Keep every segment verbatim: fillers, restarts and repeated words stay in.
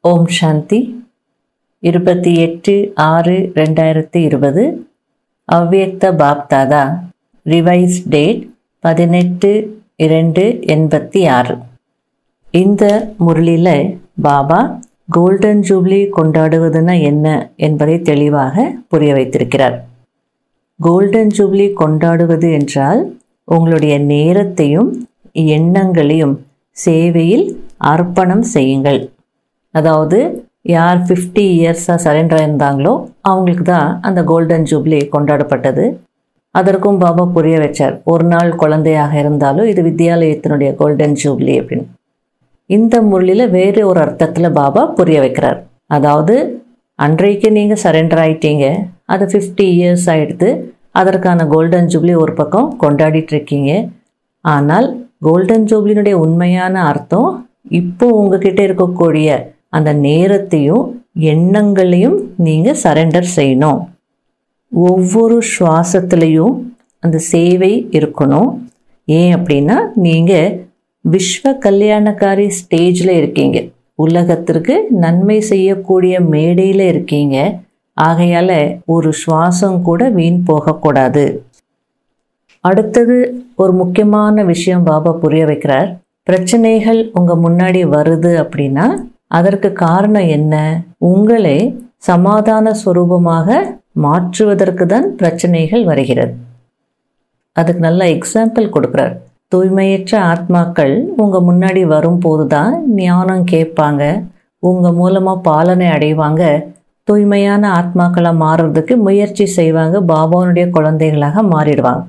ஓம் சாந்தி. இருபத்தி எட்டு ஆறு ரெண்டாயிரத்தி இருபது. அவ்வியக்த பாப்தாதா. ரிவைஸ் டேட் பதினெட்டு இரண்டு எண்பத்தி ஆறு. இந்த முரளியில் பாபா கோல்டன் ஜூப்ளி கொண்டாடுவதுன்னா என்ன என்பதை தெளிவாக புரிய வைத்திருக்கிறார். கோல்டன் ஜூப்ளி கொண்டாடுவது என்றால் உங்களுடைய நேரத்தையும் எண்ணங்களையும் சேவையில் அர்ப்பணம் செய்யுங்கள். அதாவது யார் ஃபிஃப்டி இயர்ஸாக சரண்டர் ஆயிருந்தாங்களோ அவங்களுக்கு தான் அந்த கோல்டன் ஜூப்ளி கொண்டாடப்பட்டது. அதற்கும் பாபா புரிய வச்சார், ஒரு நாள் குழந்தையாக இருந்தாலும் இது வித்யாலயத்தினுடைய கோல்டன் ஜூப்ளி அப்படின்னு. இந்த முரளியில் வேறு ஒரு அர்த்தத்தில் பாபா புரிய வைக்கிறார். அதாவது அன்றைக்கு நீங்கள் சரண்டர் ஆகிட்டீங்க, அது ஃபிஃப்டி இயர்ஸ் ஆகிடுது, அதற்கான கோல்டன் ஜூப்ளி ஒரு பக்கம் கொண்டாடிட்டு இருக்கீங்க. ஆனால் கோல்டன் ஜூப்ளினுடைய உண்மையான அர்த்தம் இப்போ உங்ககிட்ட இருக்கக்கூடிய அந்த நேரத்தையும் எண்ணங்களையும் நீங்கள் சரண்டர் செய்யணும். ஒவ்வொரு சுவாசத்துலேயும் அந்த சேவை இருக்கணும். ஏன் அப்படின்னா நீங்கள் விஸ்வ கல்யாணக்காரி ஸ்டேஜில் இருக்கீங்க, உலகத்திற்கு நன்மை செய்யக்கூடிய மேடையில் இருக்கீங்க. ஆகையால் ஒரு சுவாசம் கூட வீண் போகக்கூடாது. அடுத்தது ஒரு முக்கியமான விஷயம் பாபா புரிய வைக்கிறார். பிரச்சனைகள் உங்கள் முன்னாடி வருது அப்படின்னா அதற்கு காரணம் என்ன? உங்களை சமாதான ஸ்வரூபமாக மாற்றுவதற்கு தான் பிரச்சனைகள் வருகிறது. அதுக்கு நல்ல எக்ஸாம்பிள் கொடுக்குறார். தூய்மையற்ற ஆத்மாக்கள் உங்கள் முன்னாடி வரும்போது தான் ஞானம் கேட்பாங்க, உங்கள் மூலமாக பாலனை அடைவாங்க, தூய்மையான ஆத்மாக்களாக மாறுறதுக்கு முயற்சி செய்வாங்க, பாபாவுடைய குழந்தைகளாக மாறிடுவாங்க.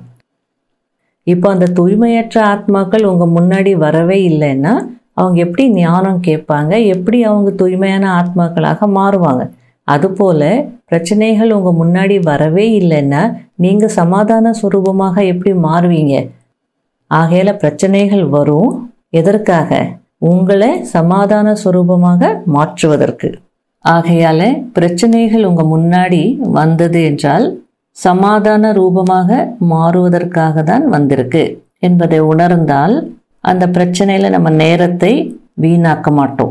இப்போ அந்த தூய்மையற்ற ஆத்மாக்கள் உங்கள் முன்னாடி வரவே இல்லைன்னா அவங்க எப்படி ஞானம் கேட்பாங்க, எப்படி அவங்க தூய்மையான ஆத்மாக்களாக மாறுவாங்க? அதுபோல் பிரச்சனைகள் உங்கள் முன்னாடி வரவே இல்லைன்னா நீங்கள் சமாதான ஸ்வரூபமாக எப்படி மாறுவீங்க? ஆகையால் பிரச்சனைகள் வரும். எதற்காக? உங்களை சமாதான ஸ்வரூபமாக மாற்றுவதற்கு. ஆகையால் பிரச்சனைகள் உங்கள் முன்னாடி வந்தது என்றால் சமாதான ரூபமாக மாறுவதற்காக தான் வந்திருக்கு என்பதை உணர்ந்தால் அந்த பிரச்சனையில் நம்ம நேரத்தை வீணாக்க மாட்டோம்.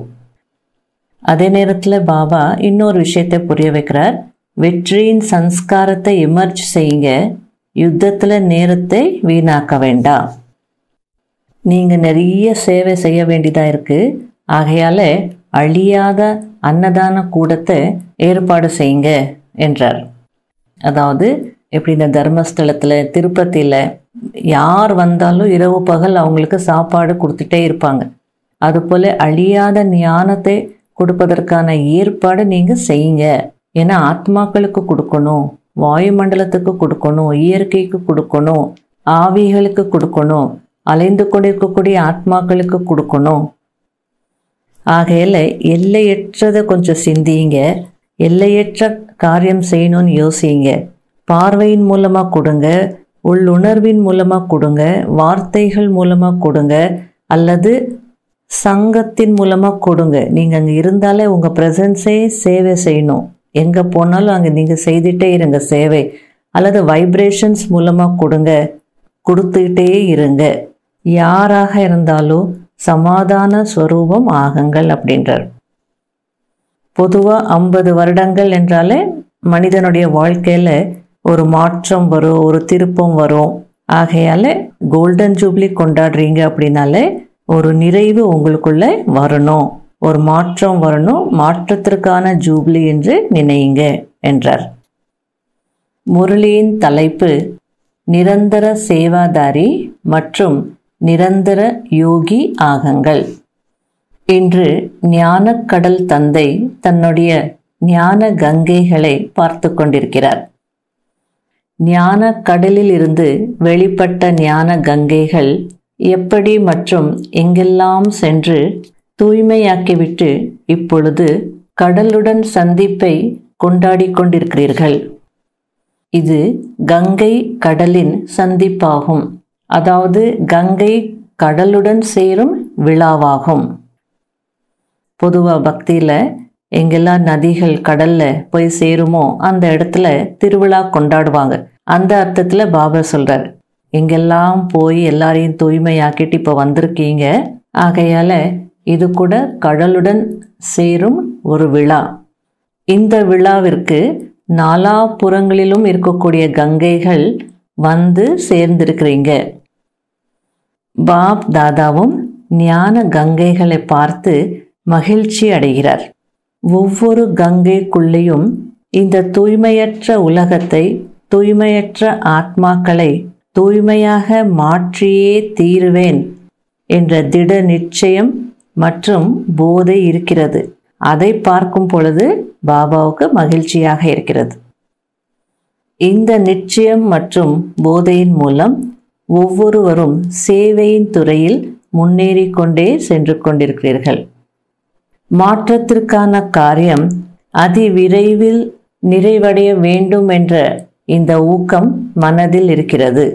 அதே நேரத்தில் பாபா இன்னொரு விஷயத்தை புரிய வைக்கிறார். வெற்றியின் சன்ஸ்காரத்தை எமர்ஜ் செய்யுங்க, யுத்தத்தில் நேரத்தை வீணாக்க வேண்டாம். நீங்கள் நிறைய சேவை செய்ய வேண்டியதாக இருக்குது. ஆகையால் அழியாத அன்னதான கூடத்தை ஏற்பாடு செய்யுங்க என்றார். அதாவது எப்படி இந்த தர்மஸ்தலத்தில் திருப்பதியில் யார் வந்தாலும் இரவு பகல் அவங்களுக்கு சாப்பாடு கொடுத்துட்டே இருப்பாங்க. அதுபோல் அழியாத ஞானத்தை கொடுப்பதற்கான ஏற்பாடு நீங்கள் செய்யுங்க. ஏன்னா ஆத்மாக்களுக்கு கொடுக்கணும், வாயுமண்டலத்துக்கு கொடுக்கணும், இயற்கைக்கு கொடுக்கணும், ஆவிகளுக்கு கொடுக்கணும், அலைந்து கொண்டிருக்கக்கூடிய ஆத்மாக்களுக்கு கொடுக்கணும். ஆகையில் எல்லையற்றதை கொஞ்சம் சிந்திங்க, எல்லையற்ற காரியம் செய்யணும்னு யோசிங்க. பார்வையின் மூலமாக கொடுங்க, உள்ளுணர்வின் மூலமாக கொடுங்க, வார்த்தைகள் மூலமாக கொடுங்க, அல்லது சங்கத்தின் மூலமாக கொடுங்க. நீங்கள் அங்கே இருந்தாலே உங்கள் ப்ரெசன்ஸே சேவை செய்யணும். எங்கே போனாலும் அங்கே நீங்கள் செய்துகிட்டே இருங்க சேவை. அல்லது வைப்ரேஷன்ஸ் மூலமாக கொடுங்க, கொடுத்துக்கிட்டே இருங்க. யாராக இருந்தாலும் சமாதான ஸ்வரூபம் ஆகுங்கள் அப்படின்றார். பொதுவாக ஐம்பது வருடங்கள் என்றாலே மனிதனுடைய வாழ்க்கையில் ஒரு மாற்றம் வரும், ஒரு திருப்பம் வரும். ஆகையால் கோல்டன் ஜூப்ளி கொண்டாடுறீங்க அப்படின்னாலே ஒரு நிறைவு உங்களுக்குள்ளே வரணும், ஒரு மாற்றம் வரணும், மாற்றத்திற்கான ஜூப்ளி என்று நினையுங்க என்றார். முரளியின் தலைப்பு நிரந்தர சேவாதாரி மற்றும் நிரந்தர யோகி ஆகுங்கள். இன்று ஞானக்கடல் தந்தை தன்னுடைய ஞான கங்கைகளை பார்த்து கொண்டிருக்கிறார். ஞான கடலில் இருந்து வெளிப்பட்ட ஞான கங்கைகள் எப்படி மற்றும் எங்கெல்லாம் சென்று தூய்மையாக்கிவிட்டு இப்பொழுது கடலுடன் சந்திப்பை கொண்டாடி கொண்டிருக்கிறீர்கள். இது கங்கை கடலின் சந்திப்பாகும். அதாவது கங்கை கடலுடன் சேரும் விழாவாகும். பொதுவாக பக்தியில் எங்கெல்லாம் நதிகள் கடலில் போய் சேருமோ அந்த இடத்துல திருவிழா கொண்டாடுவாங்க. அந்த அர்த்தத்தில் பாபா சொல்கிறார், எங்கெல்லாம் போய் எல்லாரையும் தூய்மையாக்கிட்டு இப்போ வந்திருக்கீங்க, ஆகையால் இது கூட கடலுடன் சேரும் ஒரு விழா. இந்த விழாவிற்கு நாலா புறங்களிலும் இருக்கக்கூடிய கங்கைகள் வந்து சேர்ந்திருக்கிறீங்க. பாப் தாதாவும் ஞான கங்கைகளை பார்த்து மகிழ்ச்சி அடைகிறார். ஒவ்வொரு கங்கைக்குள்ளேயும் இந்த தூய்மையற்ற உலகத்தை, தூய்மையற்ற ஆத்மாக்களை தூய்மையாக மாற்றியே தீருவேன் என்ற திட நிச்சயம் மற்றும் போதை இருக்கிறது. அதை பார்க்கும் பொழுது பாபாவுக்கு மகிழ்ச்சியாக இருக்கிறது. இந்த நிச்சயம் மற்றும் போதையின் மூலம் ஒவ்வொருவரும் சேவையின் துறையில் முன்னேறி கொண்டே சென்று கொண்டிருக்கிறீர்கள். மாற்றத்திற்கான காரியம் அதிவிரைவில் நிறைவடைய வேண்டும் என்ற இந்த ஊக்கம் மனதில் இருக்கிறது.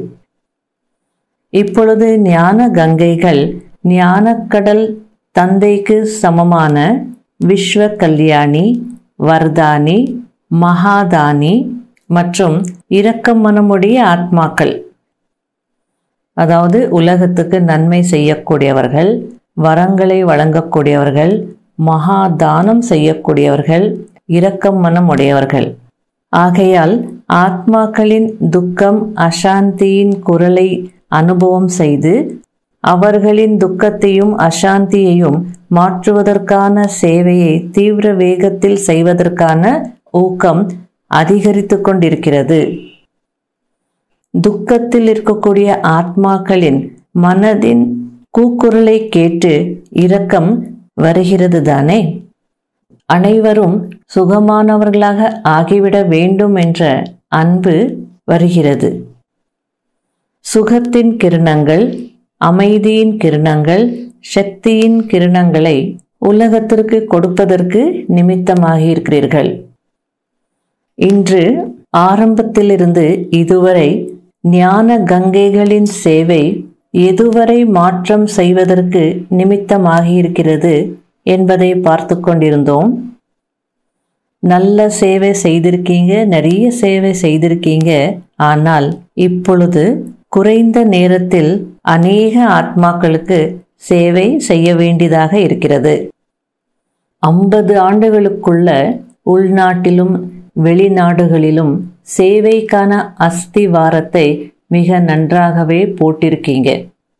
இப்பொழுது ஞான கங்கைகள் ஞானக்கடல் தந்தைக்கு சமமான விஸ்வ கல்யாணி, வர்தானி, மகாதானி மற்றும் இரக்கம் மனமுடைய ஆத்மாக்கள், அதாவது உலகத்துக்கு நன்மை செய்யக்கூடியவர்கள், வரங்களை வழங்கக்கூடியவர்கள், மகாதானம் செய்யக்கூடியவர்கள், இரக்கம் மனம் உடையவர்கள். ஆகையால் ஆத்மாக்களின் துக்கம் அசாந்தியின் குரலை அனுபவம் செய்து அவர்களின் துக்கத்தையும் அசாந்தியையும் மாற்றுவதற்கான சேவையை தீவிர வேகத்தில் செய்வதற்கான ஊக்கம் அதிகரித்து கொண்டிருக்கிறது. துக்கத்தில் இருக்கக்கூடிய ஆத்மாக்களின் மனதின் கூக்குரலை கேட்டு இரக்கம் வருகிறது தானே. அனைவரும் சுகமானவர்களாக ஆகிவிட வேண்டும் என்ற அன்பு வருகிறது. சுகத்தின் கிரணங்கள், அமைதியின் கிரணங்கள், சக்தியின் கிரணங்களை உலகத்திற்கு கொடுப்பதற்கு நிமித்தமாகி இருக்கிறீர்கள். இன்று ஆரம்பத்திலிருந்து இதுவரை ஞான கங்கைகளின் சேவை எதுவரை மாற்றம் செய்வதற்கு நிமித்தமாகி இருக்கிறது என்பதை பார்த்து கொண்டிருந்தோம். நல்ல சேவை செய்திருக்கீங்க, நிறைய சேவை செய்திருக்கீங்க. ஆனால் இப்பொழுது குறைந்த நேரத்தில் அநேக ஆத்மாக்களுக்கு சேவை செய்ய வேண்டியதாக இருக்கிறது. ஐம்பது ஆண்டுகளுக்குள்ள உள்நாட்டிலும் வெளிநாடுகளிலும் சேவைக்கான அஸ்திவாரத்தை மிக நன்றாகவே போட்டிருக்கீங்க.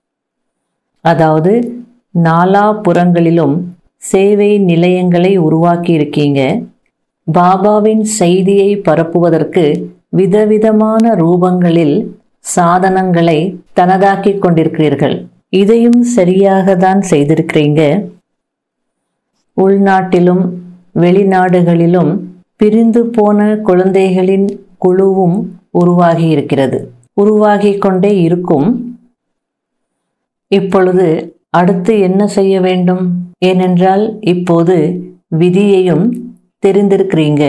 அதாவது நாலா புறங்களிலும் சேவை நிலையங்களை உருவாக்கி இருக்கீங்க. பாபாவின் செய்தியை பரப்புவதற்கு விதவிதமான ரூபங்களில் சாதனங்களை தனதாக்கி கொண்டிருக்கிறீர்கள். இதையும் சரியாக தான் செய்திருக்கிறீங்க. உள்நாட்டிலும் வெளிநாடுகளிலும் பிரிந்து போன குழந்தைகளின் குழுவும் உருவாகி இருக்கிறது, உருவாகி கொண்டே இருக்கும். இப்பொழுது அடுத்து என்ன செய்ய வேண்டும்? ஏனென்றால் இப்போது விதியையும் தெரிந்திருக்கிறீங்க,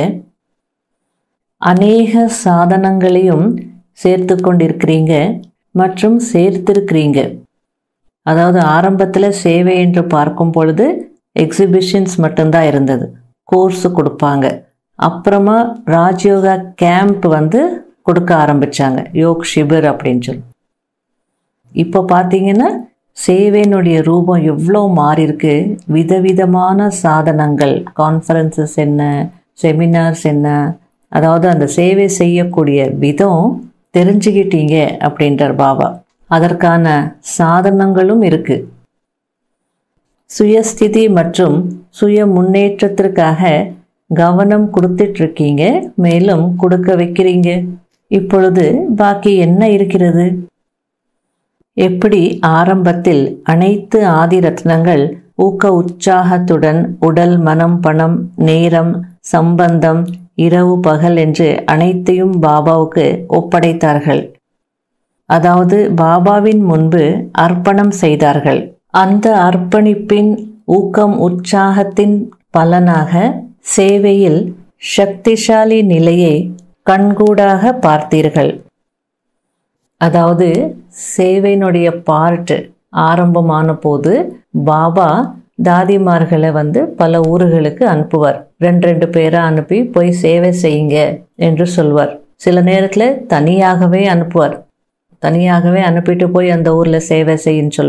அநேக சாதனங்களையும் சேர்த்து கொண்டிருக்கிறீங்க மற்றும் சேர்த்திருக்கிறீங்க. அதாவது ஆரம்பத்தில் சேவை என்று பார்க்கும் பொழுது எக்ஸிபிஷன்ஸ் மட்டும்தான் இருந்தது, கோர்ஸ் கொடுப்பாங்க. அப்புறமா ராஜயோகா கேம்ப் வந்து கொடுக்க ஆரம்பித்தாங்க, யோக் ஷிபிர் அப்படின்னு சொல்லி. இப்போ பார்த்தீங்கன்னா சேவையினுடைய ரூபம் எவ்வளோ மாறி இருக்கு. விதவிதமான சாதனங்கள், கான்ஃபரன்சஸ் என்ன, செமினார்ஸ் என்ன, அதாவது அந்த சேவை செய்யக்கூடிய விதம் தெரிஞ்சுக்கிட்டீங்க அப்படின்றார் பாபா. அதற்கான சாதனங்களும் இருக்கு. சுயஸ்திதி மற்றும் சுய முன்னேற்றத்திற்காக கவனம் கொடுத்துட்டு இருக்கீங்க, மேலும் கொடுக்க வைக்கிறீங்க. இப்பொழுது பாக்கி என்ன இருக்கிறது? எப்படி ஆரம்பத்தில் அனைத்து ஆதி ரத்னங்கள் ஊக்க உற்சாகத்துடன் உடல், மனம், பணம், நேரம், சம்பந்தம், இரவு பகல் என்று அனைத்தையும் பாபாவுக்கு ஒப்படைத்தார்கள். அதாவது பாபாவின் முன்பு அர்ப்பணம் செய்தார்கள். அந்த அர்ப்பணிப்பின் ஊக்கம் உற்சாகத்தின் பலனாக சேவையில் சக்திசாலி நிலையை கண்கூடாக பார்த்தீர்கள். அதாவது சேவையினுடைய பார்ட் ஆரம்பமான போது பாபா தாதிமார்களை வந்து பல ஊர்களுக்கு அனுப்புவார். ரெண்டு ரெண்டு பேரை அனுப்பி போய் சேவை செய்யுங்க என்று சொல்வார். சில நேரத்தில் தனியாகவே அனுப்புவார். தனியாகவே அனுப்பிட்டு போய் அந்த ஊரில் சேவை செய்யுன்னு சொல்வார்.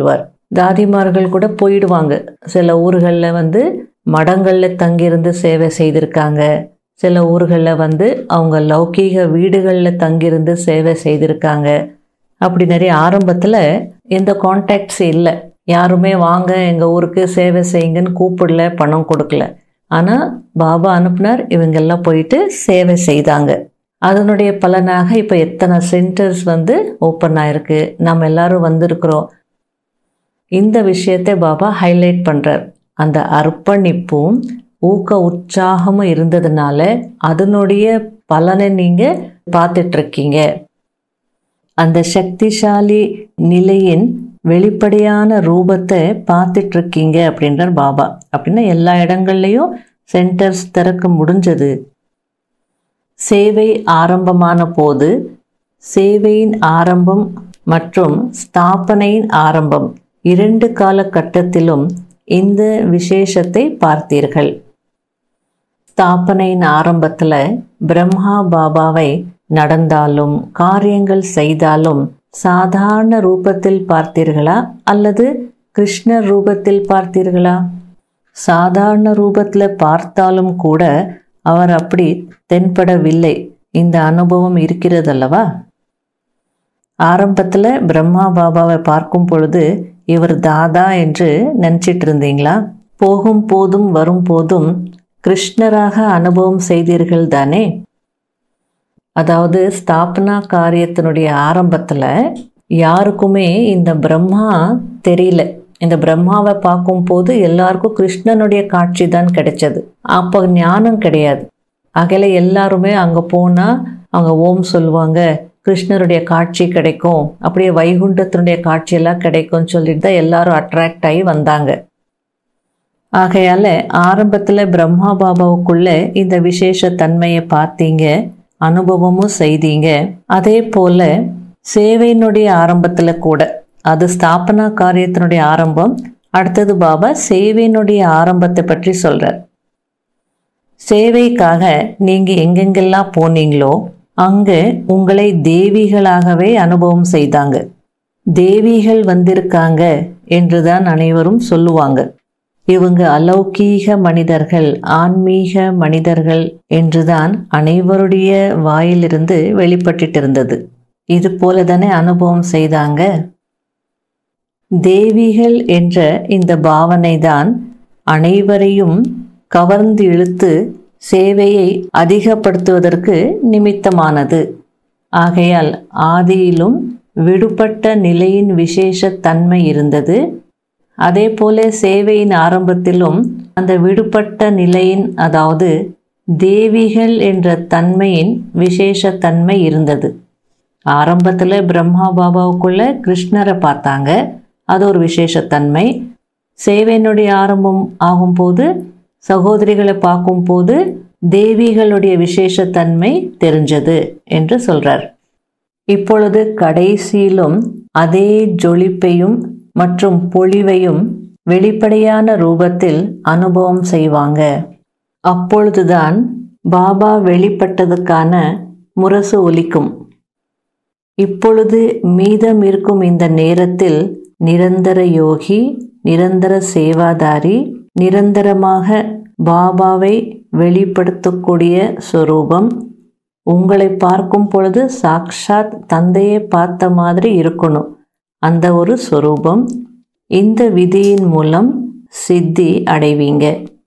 தாதிமார்கள் கூட போயிடுவாங்க. சில ஊர்களில் வந்து மடங்களில் தங்கியிருந்து சேவை செய்திருக்காங்க. சில ஊர்களில் வந்து அவங்க லௌகீக வீடுகளில் தங்கியிருந்து சேவை செய்திருக்காங்க. அப்படி நிறைய ஆரம்பத்தில் எந்த கான்டாக்ட்ஸ் இல்லை. யாருமே வாங்க எங்கள் ஊருக்கு சேவை செய்யுங்கன்னு கூப்பிடல, பணம் கொடுக்கல. ஆனால் பாபா அனுப்புனார், இவங்கெல்லாம் போயிட்டு சேவை செய்தாங்க. அதனுடைய பலனாக இப்போ எத்தனை சென்டர்ஸ் வந்து ஓப்பன் ஆயிருக்கு, நம்ம எல்லாரும் வந்திருக்கிறோம். இந்த விஷயத்தை பாபா ஹைலைட் பண்ணுறார். அந்த அர்ப்பணிப்பும் ஊக்க உற்சாகமும் இருந்ததுனால அதனுடைய பலனை நீங்கள் பார்த்துட்ருக்கீங்க. அந்த சக்திசாலி நிலையின் வெளிப்படையான ரூபத்தை பார்த்துட்ருக்கீங்க அப்படின்றார் பாபா. அப்படின்னா எல்லா இடங்கள்லையும் சென்டர்ஸ் திறக்க முடிஞ்சது. சேவை ஆரம்பமான போது சேவையின் ஆரம்பம் மற்றும் ஸ்தாபனையின் ஆரம்பம் இரண்டு காலகட்டத்திலும் இந்த விசேஷத்தை பார்த்தீர்கள். ஸ்தாபனையின் ஆரம்பத்தில் பிரம்மா பாபாவை நடந்தாலும் காரியங்கள் செய்தாலும் சாதாரண ரூபத்தில் பார்த்தீர்களா அல்லது கிருஷ்ணர் ரூபத்தில் பார்த்தீர்களா? சாதாரண ரூபத்தில் பார்த்தாலும் கூட அவர் அப்படி தென்படவில்லை. இந்த அனுபவம் இருக்கிறதல்லவா? ஆரம்பத்தில் பிரம்மா பாபாவை பார்க்கும் பொழுது இவர் தாதா என்று நினச்சிட்டு இருந்தீங்களா? போகும் போதும் வரும் போதும் கிருஷ்ணராக அனுபவம் செய்தீர்கள் தானே? அதாவது ஸ்தாபனா காரியத்தினுடைய ஆரம்பத்தில் யாருக்குமே இந்த பிரம்மா தெரியல. இந்த பிரம்மாவை பார்க்கும் போது எல்லாருக்கும் கிருஷ்ணனுடைய காட்சி தான் கிடைச்சது. அப்போ ஞானம் கிடையாது. அகல எல்லாருமே அங்கே போனால் அவங்க ஓம் சொல்லுவாங்க, கிருஷ்ணருடைய காட்சி கிடைக்கும், அப்படியே வைகுண்டத்தினுடைய காட்சியெல்லாம் கிடைக்கும்னு சொல்லிட்டு தான் எல்லாரும் அட்ராக்ட் ஆகி வந்தாங்க. ஆகையால் ஆரம்பத்தில் பிரம்மா பாபாவுக்குள்ள இந்த விசேஷ தன்மையை பார்த்தீங்க, அனுபவமும் செய்தீங்க. அதே போல் சேவையினுடைய ஆரம்பத்தில் கூட, அது ஸ்தாபனா காரியத்தினுடைய ஆரம்பம். அடுத்தது பாபா சேவையினுடைய ஆரம்பத்தை பற்றி சொல்கிறார். சேவைக்காக நீங்கள் எங்கெங்கெல்லாம் போனீங்களோ அங்கே உங்களை தேவிகளாகவே அனுபவம் செய்தாங்க. தேவிகள் வந்திருக்காங்க என்றுதான் அனைவரும் சொல்லுவாங்க. இவங்க அலௌகீக மனிதர்கள், ஆன்மீக மனிதர்கள் என்றுதான் அனைவருடைய வாயிலிருந்து வெளிப்பட்டு இருந்தது. இது போல தானே அனுபவம் செய்தாங்க. தேவிகள் என்ற இந்த பாவனை தான் அனைவரையும் கவர்ந்து இழுத்து சேவையை அதிகப்படுத்துவதற்கு நிமித்தமானது. ஆகையால் ஆதியிலும் விடுபட்ட நிலையின் விசேஷ தன்மை இருந்தது. அதே போல சேவையின் ஆரம்பத்திலும் அந்த விடுபட்ட நிலையின், அதாவது தேவிகள் என்ற தன்மையின் விசேஷ தன்மை இருந்தது. ஆரம்பத்தில் பிரம்மா பாபாவுக்குள்ள கிருஷ்ணரை பார்த்தாங்க, அது ஒரு விசேஷத்தன்மை. சேவையினுடைய ஆரம்பம் ஆகும்போது சகோதரிகளை பார்க்கும்போது தேவிகளுடைய விசேஷத்தன்மை தெரிஞ்சது என்று சொல்றார். இப்பொழுது கடைசியிலும் அதே ஜொலிப்பையும் மற்றும் பொலிவையும் வெளிப்படையான ரூபத்தில் அனுபவம் செய்வாங்க. அப்பொழுதுதான் பாபா வெளிப்பட்டதுக்கான முரசு ஒலிக்கும். இப்பொழுது மீதம் இருக்கும் இந்த நேரத்தில் நிரந்தர யோகி, நிரந்தர சேவாதாரி, நிரந்தரமாக பாபாவை வெளிப்படுத்தக்கூடிய சொரூபம், உங்களை பார்க்கும் பொழுது சாக்ஷாத் தந்தையை பார்த்த மாதிரி இருக்கணும், அந்த ஒரு சொரூபம். இந்த விதியின் மூலம் சித்தி அடைவீங்க.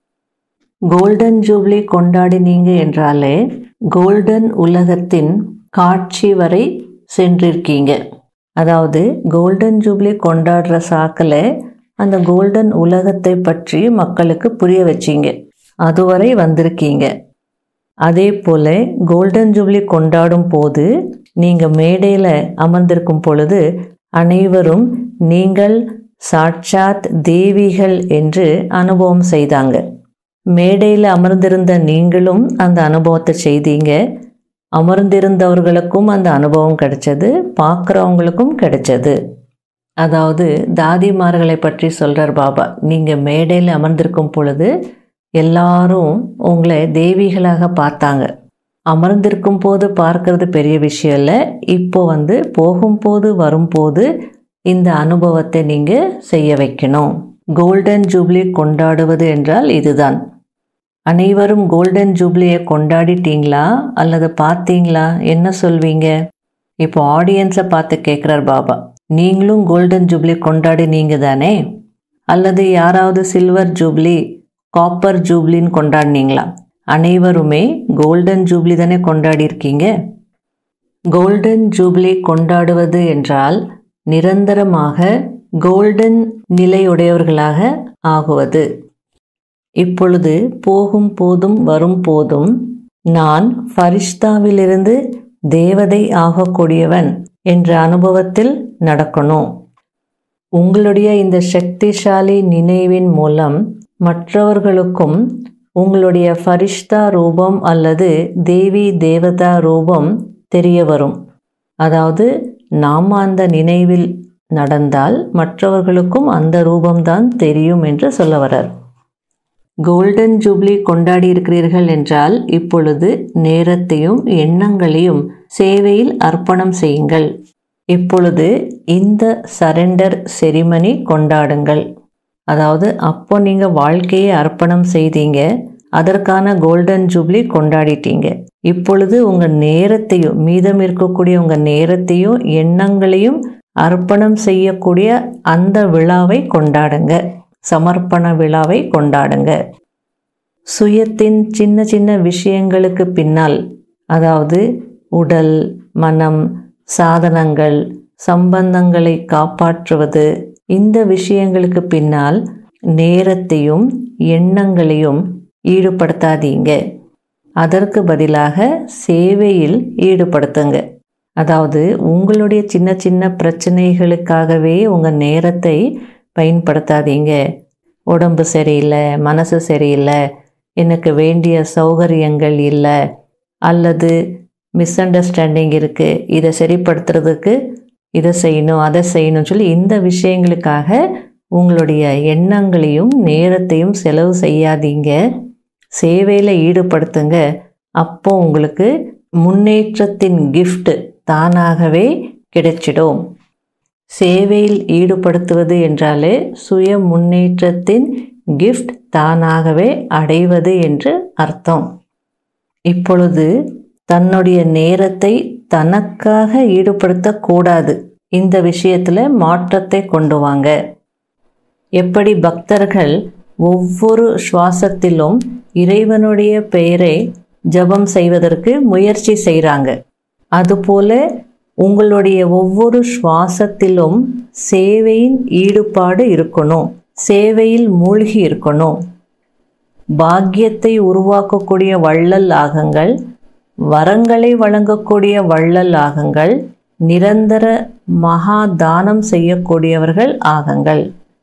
கோல்டன் ஜூப்ளி கொண்டாடினீங்க என்றாலே கோல்டன் உலகத்தின் காட்சி வரை சென்றிருக்கீங்க. அதாவது கோல்டன் ஜூப்ளி கொண்டாடுற சாக்கில் அந்த கோல்டன் உலகத்தை பற்றி மக்களுக்கு புரிய வச்சிங்க, அதுவரை வந்திருக்கீங்க. அதே போல் கோல்டன் ஜூப்ளி கொண்டாடும் போது நீங்கள் மேடையில் அமர்ந்திருக்கும் பொழுது அனைவரும் நீங்கள் சாட்சாத் தேவிகள் என்று அனுபவம் செய்தாங்க. மேடையில் அமர்ந்திருந்த நீங்களும் அந்த அனுபவத்தை செய்தீங்க. அமர்ந்திருந்தவர்களுக்கும் அந்த அனுபவம் கிடைச்சது, பார்க்குறவங்களுக்கும் கிடைச்சது. அதாவது தாதிமார்களை பற்றி சொல்கிறார் பாபா. நீங்கள் மேடையில் அமர்ந்திருக்கும் பொழுது எல்லாரும் உங்களை தேவிகளாக பார்த்தாங்க. அமர்ந்திருக்கும் போது பார்க்கறது பெரிய விஷயம் இல்லை. இப்போ வந்து போகும்போது வரும்போது இந்த அனுபவத்தை நீங்கள் செய்ய வைக்கணும். கோல்டன் ஜூப்ளி கொண்டாடுவது என்றால் இதுதான். அனைவரும் கோல்டன் ஜூப்ளியை கொண்டாடிட்டீங்களா அல்லது பார்த்தீங்களா? என்ன சொல்வீங்க? இப்போ ஆடியன்ஸை பார்த்து கேட்குறார் பாபா, நீங்களும் கோல்டன் ஜூப்ளி கொண்டாடினீங்க தானே? அல்லது யாராவது சில்வர் ஜூப்ளி, காப்பர் ஜூப்ளின்னு கொண்டாடினீங்களா? அனைவருமே கோல்டன் ஜூப்ளி தானே கொண்டாடி இருக்கீங்க. கோல்டன் ஜூப்ளி கொண்டாடுவது என்றால் நிரந்தரமாக கோல்டன் நிலையுடையவர்களாக ஆகுவது. இப்பொழுது போகும் போதும் வரும் போதும் நான் ஃபரிஷ்தாவிலிருந்து தேவதை ஆகக்கூடியவன் என்ற அனுபவத்தில் நடக்கணும். உங்களுடைய இந்த சக்திசாலி நினைவின் மூலம் மற்றவர்களுக்கும் உங்களுடைய ஃபரிஷ்தா ரூபம் அல்லது தேவி தேவதா ரூபம் தெரிய வரும். அதாவது நாம் அந்த நினைவில் நடந்தால் மற்றவர்களுக்கும் அந்த ரூபம்தான் தெரியும் என்று சொல்ல வரார். கோல்டன் ஜூப்ளி கொண்டாடி இருக்கிறீர்கள் என்றால் இப்பொழுது நேரத்தையும் எண்ணங்களையும் சேவையில் அர்ப்பணம் செய்யுங்கள். இப்பொழுது இந்த சரண்டர் செரிமனி கொண்டாடுங்கள். அதாவது அப்போ நீங்கள் வாழ்க்கையை அர்ப்பணம் செய்தீங்க, அதற்கான கோல்டன் ஜூப்ளி கொண்டாடிட்டீங்க. இப்பொழுது உங்கள் நேரத்தையும் மீதம் இருக்கக்கூடிய உங்கள் நேரத்தையும் எண்ணங்களையும் அர்ப்பணம் செய்யக்கூடிய அந்த விழாவை கொண்டாடுங்க. சமர்ப்பண விழாவை கொண்டாடுங்க. சுயத்தின் சின்ன சின்ன விஷயங்களுக்கு பின்னால், அதாவது உடல், மனம், சாதனங்கள், சம்பந்தங்களை காப்பாற்றுவது, இந்த விஷயங்களுக்கு பின்னால் நேரத்தையும் எண்ணங்களையும் ஈடுபடுத்தாதீங்க. அதற்கு பதிலாக சேவையில் ஈடுபடுத்துங்க. அதாவது உங்களுடைய சின்ன சின்ன பிரச்சனைகளுக்காகவே உங்கள் நேரத்தை பயன்படுத்தாதீங்க. உடம்பு சரியில்லை, மனசு சரியில்லை, எனக்கு வேண்டிய சௌகரியங்கள் இல்லை, அல்லது மிஸ் அண்டர்ஸ்டாண்டிங் இருக்குது, இதை சரிப்படுத்துறதுக்கு இதை செய்யணும் அதை செய்யணும்னு சொல்லி இந்த விஷயங்களுக்காக உங்களுடைய எண்ணங்களையும் நேரத்தையும் செலவு செய்யாதீங்க. சேவையில் ஈடுபடுத்துங்க. அப்போ உங்களுக்கு முன்னேற்றத்தின் கிஃப்ட் தானாகவே கிடைச்சிடும். சேவையில் ஈடுபடுத்துவது என்றாலே சுய முன்னேற்றத்தின் கிஃப்ட் தானாகவே அடைவது என்று அர்த்தம். இப்பொழுது தன்னுடைய நேரத்தை தனக்காக ஈடுபடுத்தக்கூடாது. இந்த விஷயத்தில் மாற்றத்தை கொண்டு வாங்க. எப்படி பக்தர்கள் ஒவ்வொரு சுவாசத்திலும் இறைவனுடைய பெயரை ஜபம் செய்வதற்கு முயற்சி செய்கிறாங்க, அதுபோல உங்களுடைய ஒவ்வொரு சுவாசத்திலும் சேவையின் ஈடுபாடு இருக்கணும். சேவையில் மூழ்கி இருக்கணும். பாக்கியத்தை உருவாக்கக்கூடிய வள்ளல் ஆகுங்கள். வரங்களை வழங்கக்கூடிய வள்ளல் ஆகுங்கள். நிரந்தர மகா தானம் செய்யக்கூடியவர்கள் ஆகுங்கள்.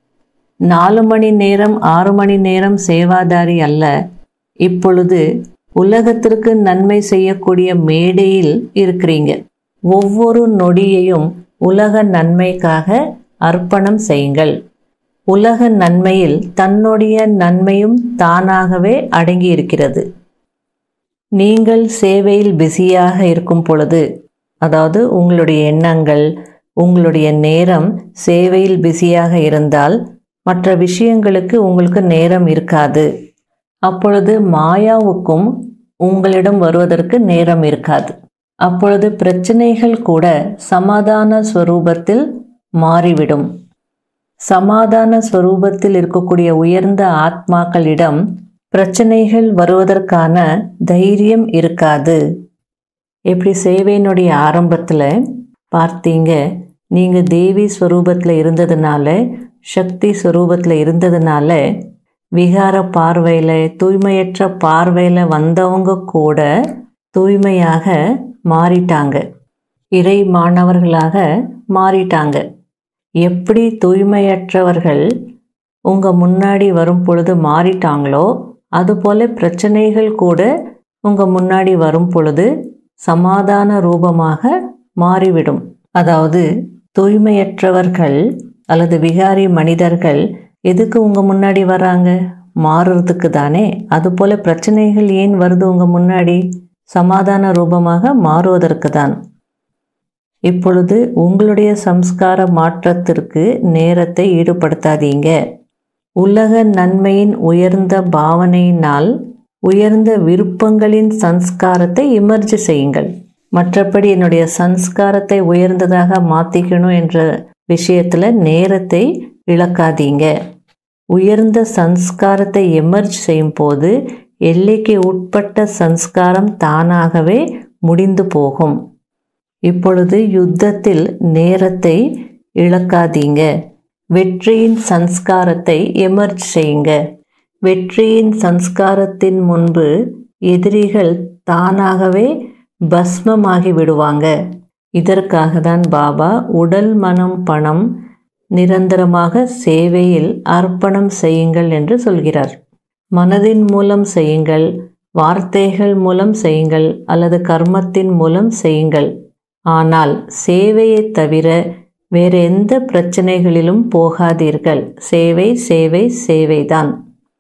நாலு மணி நேரம் ஆறு மணி நேரம் சேவாதாரி அல்ல. இப்பொழுது உலகத்திற்கு நன்மை செய்யக்கூடிய மேடையில் இருக்கிறீங்க. ஒவ்வொரு நொடியையும் உலக நன்மைக்காக அர்ப்பணம் செய்யுங்கள். உலக நன்மையில் தன்னுடைய நன்மையும் தானாகவே அடங்கி இருக்கிறது. நீங்கள் சேவையில் பிஸியாக இருக்கும் பொழுது, அதாவது உங்களுடைய எண்ணங்கள், உங்களுடைய நேரம் சேவையில் பிஸியாக இருந்தால் மற்ற விஷயங்களுக்கு உங்களுக்கு நேரம் இருக்காது. அப்பொழுது மாயாவுக்கும் உங்களிடம் வருவதற்கு நேரம் இருக்காது. அப்பொழுது பிரச்சனைகள் கூட சமாதான ஸ்வரூபத்தில் மாறிவிடும். சமாதான ஸ்வரூபத்தில் இருக்கக்கூடிய உயர்ந்த ஆத்மாக்களிடம் பிரச்சனைகள் வருவதற்கான தைரியம் இருக்காது. எப்படி சேவையினுடைய ஆரம்பத்தில் பார்த்தீங்க, நீங்கள் தேவி ஸ்வரூபத்தில் இருந்ததுனால, சக்தி ஸ்வரூபத்தில் இருந்ததுனால விகார பார்வையில், தூய்மையற்ற பார்வையில் வந்தவங்க கூட தூய்மையாக மாறிட்டாங்க, இறை மாணவர்களாக மாறிட்டாங்க. எப்படி தூய்மையற்றவர்கள் உங்கள் முன்னாடி வரும் பொழுது மாறிட்டாங்களோ, அதுபோல் பிரச்சனைகள் கூட உங்கள் முன்னாடி வரும் பொழுது சமாதான ரூபமாக மாறிவிடும். அதாவது தூய்மையற்றவர்கள் அல்லது விகாரி மனிதர்கள் எதுக்கு உங்கள் முன்னாடி வராங்க? மாறுறதுக்கு தானே. அதுபோல் பிரச்சனைகள் ஏன் வருது உங்கள் முன்னாடி? சமாதான ரூபமாக மாறுவதற்கு தான். இப்பொழுது உங்களுடைய சம்ஸ்கார மாற்றத்திற்கு நேரத்தை ஈடுபடுத்தாதீங்க. உலக நன்மையின் உயர்ந்த பாவனையினால் உயர்ந்த விருப்பங்களின் சம்ஸ்காரத்தை இமர்ஜ் செய்யுங்கள். மற்றபடி என்னுடைய சம்ஸ்காரத்தை உயர்ந்ததாக மாற்றிக்கணும் என்ற விஷயத்தில் நேரத்தை இழக்காதீங்க. உயர்ந்த சம்ஸ்காரத்தை எமர்ஜ் செய்யும் போது எல்லைக்கு உட்பட்ட சம்ஸ்காரம் தானாகவே முடிந்து போகும். இப்பொழுது யுத்தத்தில் நேரத்தை இழக்காதீங்க. வெற்றியின் சம்ஸ்காரத்தை எமர்ஜ் செய்யுங்க. வெற்றியின் சம்ஸ்காரத்தின் முன்பு எதிரிகள் தானாகவே பஸ்மமாகி விடுவாங்க. இதற்காக தான் பாபா உடல் மனம் பணம் நிரந்தரமாக சேவையில் அர்ப்பணம் செய்யுங்கள் என்று சொல்கிறார். மனதின் மூலம் செய்யுங்கள், வார்த்தைகள் மூலம் செய்யுங்கள் அல்லது கர்மத்தின் மூலம் செய்யுங்கள். ஆனால் சேவையை தவிர வேறு எந்த பிரச்சனைகளிலும் போகாதீர்கள். சேவை சேவை சேவைதான்.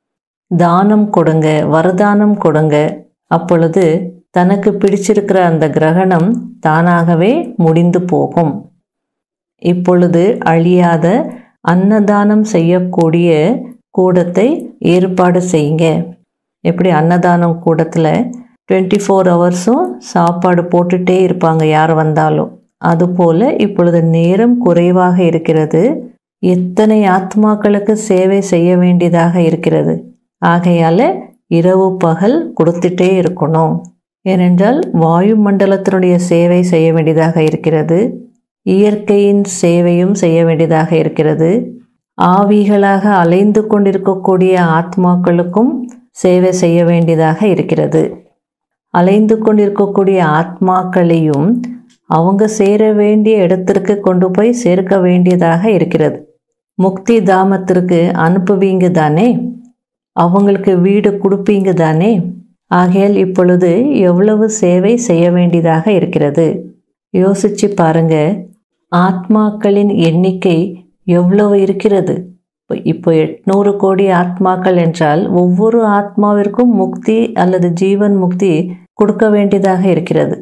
தானம் கொடுங்க, வரதானம் கொடுங்க. அப்பொழுது தனக்கு பிடிச்சிருக்கிற அந்த கிரகணம் தானாகவே முடிந்து போகும். இப்பொழுது அழியாத அன்னதானம் செய்யக்கூடிய கூடத்தை ஏற்பாடு செய்யுங்க. எப்படி அன்னதானம் கூடத்தில் டுவெண்ட்டி ஃபோர் ஹவர்ஸும் சாப்பாடு போட்டுகிட்டே இருப்பாங்க யார் வந்தாலும். அதுபோல் இப்பொழுது நேரம் குறைவாக இருக்கிறது. எத்தனை ஆத்மாக்களுக்கு சேவை செய்ய வேண்டியதாக இருக்கிறது. ஆகையால் இரவு பகல் கொடுத்துட்டே இருக்கணும். ஏனென்றால் வாயு மண்டலத்தினுடைய சேவை செய்ய வேண்டியதாக இருக்கிறது. இயற்கையின் சேவையும் செய்ய வேண்டியதாக இருக்கிறது. ஆவிகளாக அலைந்து கொண்டிருக்கக்கூடிய ஆத்மாக்களுக்கும் சேவை செய்ய வேண்டியதாக இருக்கிறது. அலைந்து கொண்டிருக்கக்கூடிய ஆத்மாக்களையும் அவங்க சேர வேண்டிய இடத்திற்கு கொண்டு போய் சேர்க்க வேண்டியதாக இருக்கிறது. முக்தி தாமத்திற்கு அனுப்புவீங்க தானே, அவங்களுக்கு வீடு கொடுப்பீங்க தானே. ஆகையால் இப்பொழுது எவ்வளவு சேவை செய்ய வேண்டியதாக இருக்கிறது யோசிச்சு பாருங்க. ஆத்மாக்களின் எண்ணிக்கை எவ்வளவு இருக்கிறது? இப்போ எட்நூறு கோடி ஆத்மாக்கள் என்றால் ஒவ்வொரு ஆத்மாவிற்கும் முக்தி அல்லது ஜீவன் முக்தி கொடுக்க வேண்டியதாக இருக்கிறது.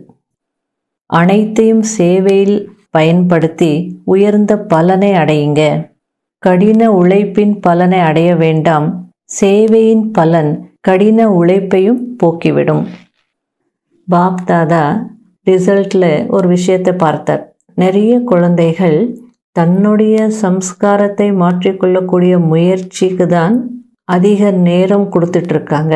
அனைத்தையும் சேவையில் பயன்படுத்தி உயர்ந்த பலனை அடையுங்க. கடின உழைப்பின் பலனை அடைய வேண்டாம். சேவையின் பலன் கடின உழைப்பையும் போக்கிவிடும். பாப் தாதா ரிசல்ட்டில் ஒரு விஷயத்தை பார்த்தார். நிறைய குழந்தைகள் தன்னுடைய சம்ஸ்காரத்தை மாற்றிக்கொள்ளக்கூடிய முயற்சிக்கு தான் அதிக நேரம் கொடுத்துட்ருக்காங்க.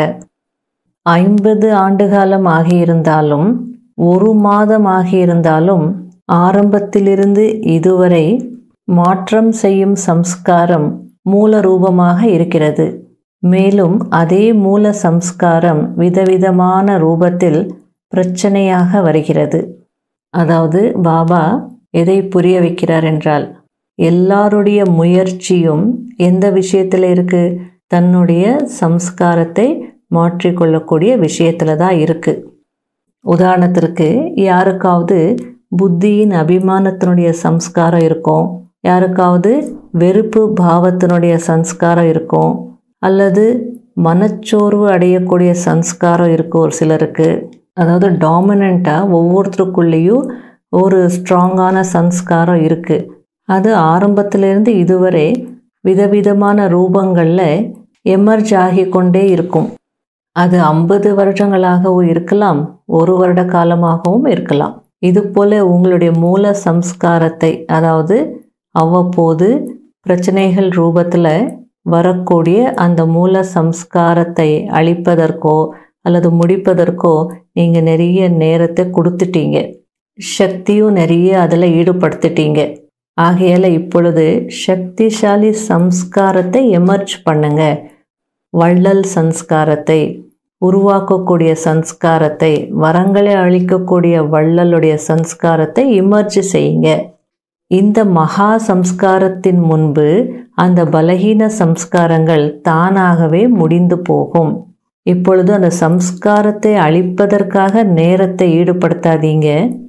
ஐம்பது ஆண்டு காலம் ஆகியிருந்தாலும் ஒரு மாதம் ஆகியிருந்தாலும் ஆரம்பத்திலிருந்து இதுவரை மாற்றம் செய்யும் சம்ஸ்காரம் மூல ரூபமாக இருக்கிறது. மேலும் அதே மூல சம்ஸ்காரம் விதவிதமான ரூபத்தில் பிரச்சனையாக வருகிறது. அதாவது பாபா எதை புரிய வைக்கிறார் என்றால், எல்லாருடைய முயற்சியும் எந்த விஷயத்தில் இருக்குது? தன்னுடைய சம்ஸ்காரத்தை மாற்றிக்கொள்ளக்கூடிய விஷயத்தில் தான் இருக்குது. உதாரணத்திற்கு யாருக்காவது புத்தியின் அபிமானத்தினுடைய சம்ஸ்காரம் இருக்கும், யாருக்காவது வெறுப்பு பாவத்தினுடைய சம்ஸ்காரம் இருக்கும், அல்லது மனச்சோர்வு அடையக்கூடிய சம்ஸ்காரம் இருக்கும் ஒரு சிலருக்கு. அதாவது டாமினண்ட்டாக ஒவ்வொருத்தருக்குள்ளேயும் ஒரு ஸ்ட்ராங்கான சம்ஸ்காரம் இருக்குது. அது ஆரம்பத்திலிருந்து இதுவரை விதவிதமான ரூபங்களில் எமர்ஜ் ஆகி கொண்டே இருக்கும். அது ஐம்பது வருடங்களாகவும் இருக்கலாம், ஒரு வருட காலமாகவும் இருக்கலாம். இதுபோல் உங்களுடைய மூல சம்ஸ்காரத்தை, அதாவது அவ்வப்போது பிரச்சனைகள் ரூபத்தில் வரக்கூடிய அந்த மூல சம்ஸ்காரத்தை அழிப்பதற்கோ அல்லது முடிப்பதற்கோ நீங்கள் நிறைய நேரத்தை கொடுத்துட்டீங்க, சக்தியும் நிறைய அதில் ஈடுபடுத்திட்டீங்க. ஆகையால் இப்பொழுது சக்திசாலி சம்ஸ்காரத்தை எமர்ஜ் பண்ணுங்க. வள்ளல் சம்ஸ்காரத்தை உருவாக்கக்கூடிய சம்ஸ்காரத்தை, வரங்களை அளிக்கக்கூடிய வள்ளலுடைய சம்ஸ்காரத்தை எமர்ஜ் செய்யுங்க. இந்த மகா சம்ஸ்காரத்தின் முன்பு அந்த பலகீன சம்ஸ்காரங்கள் தானாகவே முடிந்து போகும். இப்பொழுது அந்த சம்ஸ்காரத்தை அழிப்பதற்காக நேரத்தை ஈடுபடுத்தாதீங்க,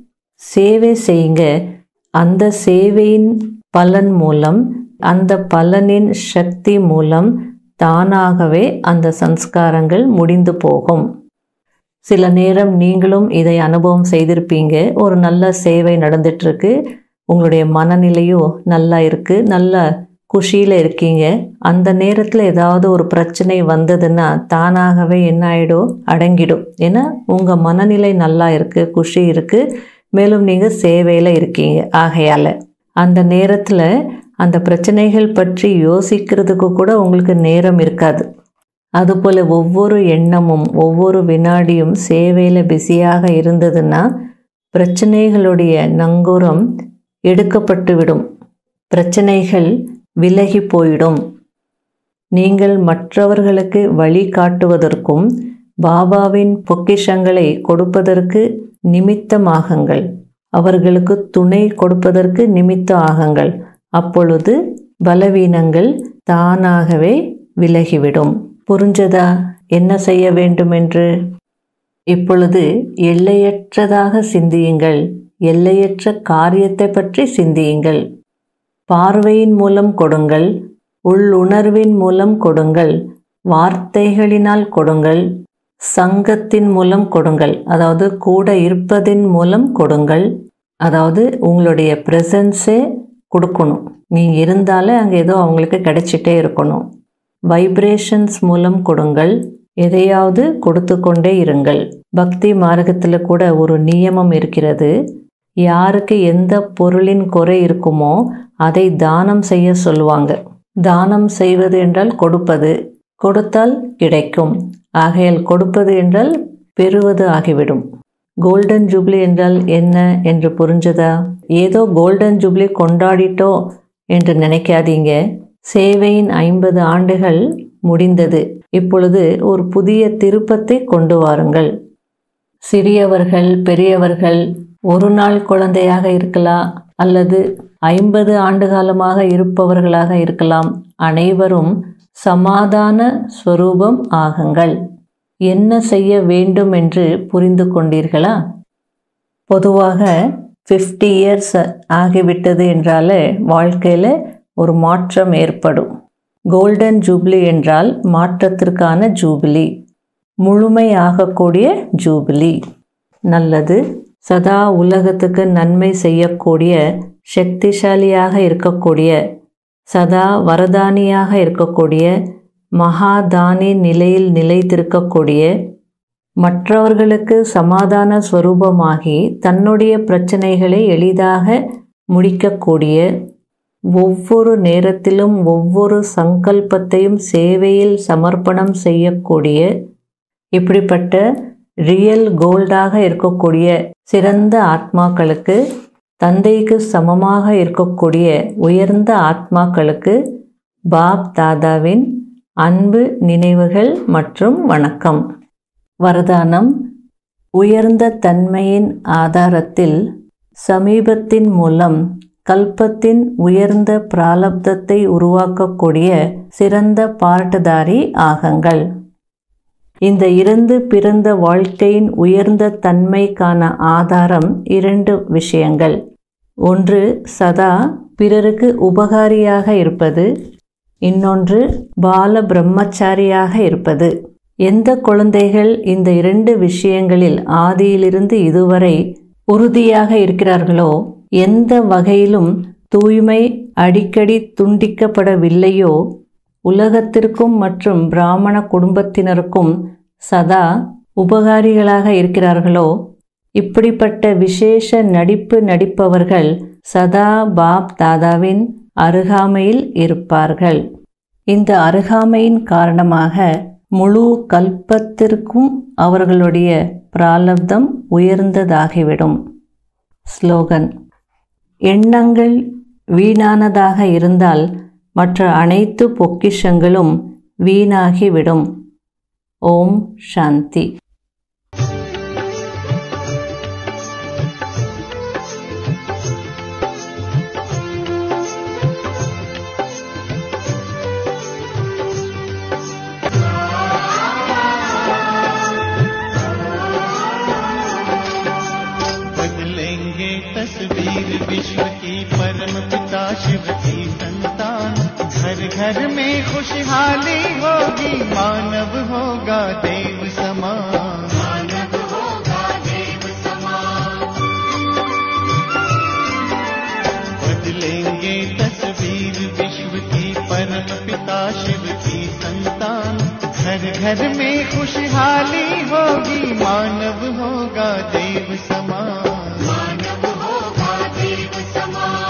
சேவை செய்யுங்க. அந்த சேவையின் பலன் மூலம், அந்த பலனின் சக்தி மூலம் தானாகவே அந்த சம்ஸ்காரங்கள் முடிந்து போகும். சில நேரம் நீங்களும் இதை அனுபவம் செய்திருப்பீங்க. ஒரு நல்ல சேவை நடந்துட்டுருக்கு, உங்களுடைய மனநிலையும் நல்லா இருக்குது, நல்ல குஷியில் இருக்கீங்க. அந்த நேரத்தில் ஏதாவது ஒரு பிரச்சனை வந்ததுன்னா தானாகவே என்ன ஆகிடும், அடங்கிடும். ஏன்னா உங்கள் மனநிலை நல்லா இருக்குது, குஷி இருக்குது, மேலும் நீங்கள் சேவையில் இருக்கீங்க. ஆகையால் அந்த நேரத்தில் அந்த பிரச்சனைகள் பற்றி யோசிக்கிறதுக்கு கூட உங்களுக்கு நேரம் இருக்காது. அதுபோல் ஒவ்வொரு எண்ணமும் ஒவ்வொரு வினாடியும் சேவையில் பிஸியாக இருந்ததுன்னா பிரச்சனைகளுடைய நங்கூரம் எடுக்கப்பட்டுவிடும், பிரச்சனைகள் விலகி போயிடும். நீங்கள் மற்றவர்களுக்கு வழி காட்டுவதற்கும் பாபாவின் பொக்கிஷங்களை கொடுப்பதற்கு நிமித்தமாகுங்கள், அவர்களுக்கு துணை கொடுப்பதற்கு நிமித்த ஆகுங்கள். அப்பொழுது பலவீனங்கள் தானாகவே விலகிவிடும். புரிஞ்சதா என்ன செய்ய வேண்டும் என்று? இப்பொழுது எல்லையற்றதாக சிந்தியுங்கள், எல்லையற்ற காரியத்தை பற்றி சிந்தியுங்கள். பார்வையின் மூலம் கொடுங்கள், உள்ளுணர்வின் மூலம் கொடுங்கள், வார்த்தைகளினால் கொடுங்கள், சங்கத்தின் மூலம் கொடுங்கள், அதாவது கூட இருப்பதின் மூலம் கொடுங்கள். அதாவது உங்களுடைய ப்ரெசன்ஸே கொடுக்கணும், நீங்கள் இருந்தாலே அங்கே ஏதோ அவங்களுக்கு கிடைச்சிட்டே இருக்கணும். வைப்ரேஷன்ஸ் மூலம் கொடுங்கள், எதையாவது கொடுத்து கொண்டே இருங்கள். பக்தி மார்க்கத்தில் கூட ஒரு நியமம் இருக்கிறது. யாருக்கு எந்த பொருளின் குறை இருக்குமோ அதை தானம் செய்ய சொல்லுவாங்க. தானம் செய்வது என்றால் கொடுப்பது, கொடுத்தால் கிடைக்கும். ஆகையால் கொடுப்பது என்றால் பெறுவது ஆகிவிடும். கோல்டன் ஜூப்ளி என்றால் என்ன என்று புரிஞ்சதா? ஏதோ கோல்டன் ஜூப்ளி கொண்டாடிட்டோ என்று நினைக்காதீங்க. சேவையின் ஐம்பது ஆண்டுகள் முடிந்தது. இப்பொழுது ஒரு புதிய திருப்பத்தை கொண்டு வாருங்கள். சிறியவர்கள் பெரியவர்கள் ஒரு நாள் குழந்தையாக இருக்கலாம், அல்லது ஐம்பது ஆண்டு காலமாக இருப்பவர்களாக இருக்கலாம். அனைவரும் சமாதான ஸ்வரூபம் ஆகுங்கள். என்ன செய்ய வேண்டும் என்று புரிந்து கொண்டீர்களா? பொதுவாக ஃபிஃப்டி இயர்ஸ் ஆகிவிட்டது என்றாலே வாழ்க்கையில் ஒரு மாற்றம் ஏற்படும். கோல்டன் ஜூப்ளி என்றால் மாற்றத்திற்கான ஜூபிலி, முழுமையாகக்கூடிய ஜூபிலி. நல்லது. சதா உலகத்துக்கு நன்மை செய்யக்கூடிய, சக்திசாலியாக இருக்கக்கூடிய, சதா வரதானியாக இருக்கக்கூடிய, மகாதானி நிலையில் நிலைத்திருக்கக்கூடிய, மற்றவர்களுக்கு சமாதான ஸ்வரூபமாகி தன்னுடைய பிரச்சனைகளை எளிதாக முடிக்கக்கூடிய, ஒவ்வொரு நேரத்திலும் ஒவ்வொரு சங்கல்பத்தையும் சேவையில் சமர்ப்பணம் செய்யக்கூடிய, இப்படிப்பட்ட ரியல் கோல்டாக இருக்கக்கூடிய சிறந்த ஆத்மாக்களுக்கு, தந்தைக்கு சமமாக இருக்கக்கூடிய உயர்ந்த ஆத்மாக்களுக்கு பாப் தாதாவின் அன்பு நினைவுகள் மற்றும் வணக்கம். வரதானம். உயர்ந்த தன்மையின் ஆதாரத்தில் சமீபத்தின் மூலம் கல்பத்தின் உயர்ந்த பிராலப்தத்தை உருவாக்கக்கூடிய சிறந்த பாட்டதாரி ஆகுங்கள். இந்த இறந்து பிறந்த வாழ்க்கையின் உயர்ந்த தன்மைக்கான ஆதாரம் இரண்டு விஷயங்கள். ஒன்று சதா பிறருக்கு உபகாரியாக இருப்பது, இன்னொன்று பால பிரம்மச்சாரியாக இருப்பது. எந்த குழந்தைகள் இந்த இரண்டு விஷயங்களில் ஆதியிலிருந்து இதுவரை உறுதியாக இருக்கிறார்களோ, எந்த வகையிலும் தூய்மை அடிக்கடி துண்டிக்கப்படவில்லையோ, உலகத்திற்கும் மற்றும் பிராமண குடும்பத்தினருக்கும் சதா உபகாரிகளாக இருக்கிறார்களோ, இப்படிப்பட்ட விசேஷ நடிப்பு நடிப்பவர்கள் சதா பாப் தாதாவின் அருகாமையில் இருப்பார்கள். இந்த அருகாமையின் காரணமாக முழு கல்பத்திற்கும் அவர்களுடைய பிராலப்தம் உயர்ந்ததாகிவிடும். ஸ்லோகன். எண்ணங்கள் வீணானதாக இருந்தால் மற்ற அனைத்து பொக்கிஷங்களும் வீணாகிவிடும். ஓம் சாந்தி. विश्व की परम पिता शिव की संतान, घर घर में खुशहाली होगी, मानव होगा देव समान। घर में खुशहाली होगी, मानव होगा देव समान। मानव होगा देव समान।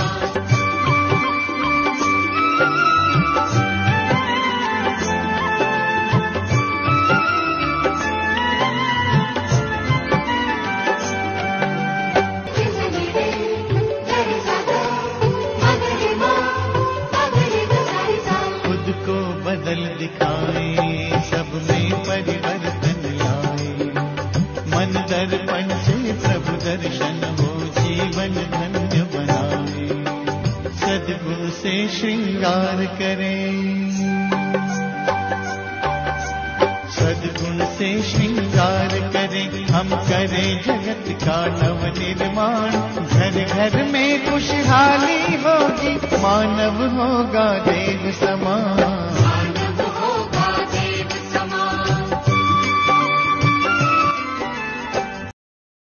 खुद को बदल दिखाए, सब में परिवर्तन लाए, मन दर्पण से प्रभु दर्शन हो, जीवन धन्य बनाए। सद्गुण से श्रृंगार करें, सद्गुण से श्रृंगार करें, हम करें जगत का नव निर्माण। घर घर में खुशहाली होगी, मानव होगा देव समान।